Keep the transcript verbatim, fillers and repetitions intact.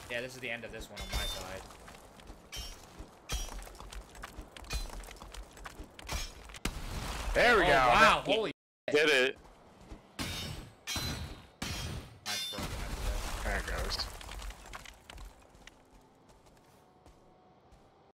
Yeah, this is the end of this one on my side. There we oh, go. Wow, holy Did it. Mine's broken after this. There it goes.